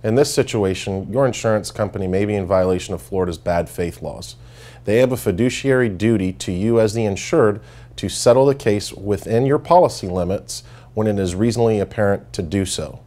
In this situation, your insurance company may be in violation of Florida's bad faith laws. They have a fiduciary duty to you as the insured to settle the case within your policy limits when it is reasonably apparent to do so.